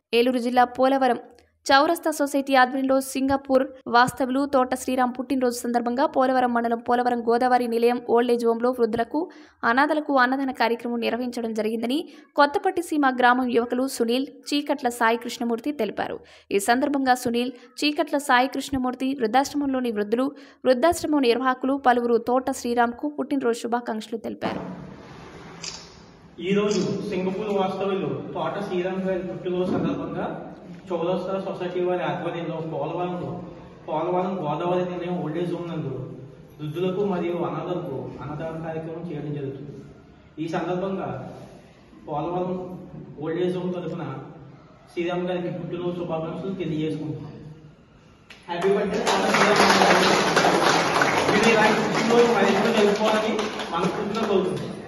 ఏలూరు జిల్లా పోలవరం చౌరస్తా సొసైటీ ఆధ్వర్యంలో సింగపూర్ వాస్తవులు తోట శ్రీరామ్ పుట్టినరోజు సందర్భంగా పోలవరం మండలం పోలవరం గోదావరి నిలయం ఓల్డేజ్ హోంలో వృద్ధులకు అనాథలకు అన్నదాన కార్యక్రమం నిర్వహించడం జరిగిందని కొత్తపట్టి సీమ గ్రామం యువకులు సునీల్ చీకట్ల సాయి కృష్ణమూర్తి తెలిపారు. ఈ సందర్భంగా సునీల్ చీకట్ల సాయి కృష్ణమూర్తి వృద్ధాశ్రమంలోని వృద్ధులు వృద్ధాశ్రమం నిర్వాహకులు పలువురు తోట శ్రీరామ్కు పుట్టినరోజు శుభాకాంక్షలు తెలిపారు. ఈ రోజు సింగపూర్ వాస్తవులు తోట శ్రీరామ్ గారి పుట్టినరోజు సందర్భంగా చౌరస్తా సొసైటీ వారి ఆధ్వర్యంలో పోలవరం గోదావరి నిలయం ఓల్డేజ్ హోమ్ నందు వృద్ధులకు మరియు అనాథలకు అన్నదాన కార్యక్రమం చేయడం జరుగుతుంది. ఈ సందర్భంగా పోలవరం ఓల్డేజ్ హోమ్ తరఫున శ్రీరామ్ గారికి పుట్టినరోజు శుభాకాంక్షలు తెలియజేసుకుంటున్నాం. హ్యాపీ బర్త్డే మీరు ఇలాంటి పుట్టినరోజు మరింత జరుపుకోవాలని మనస్ఫూర్తిగా కోరుకుంటున్నాం.